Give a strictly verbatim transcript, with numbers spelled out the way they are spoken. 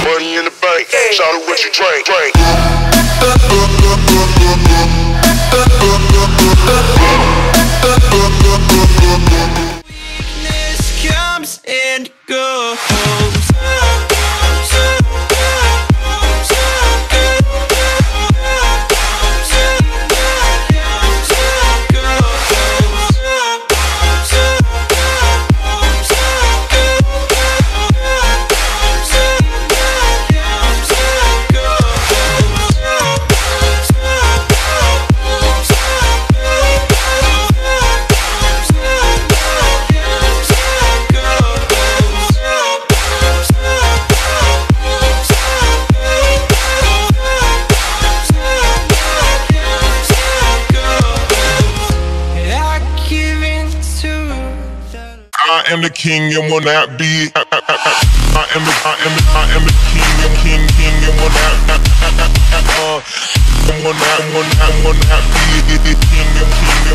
money in the bank. Shout out what you drink, drink. Weakness comes and goes. I am the king and will not be. I, I, I, I am the, I am the, I am the king and king, king and will not. Uh, will not, will not, will not be the king and king.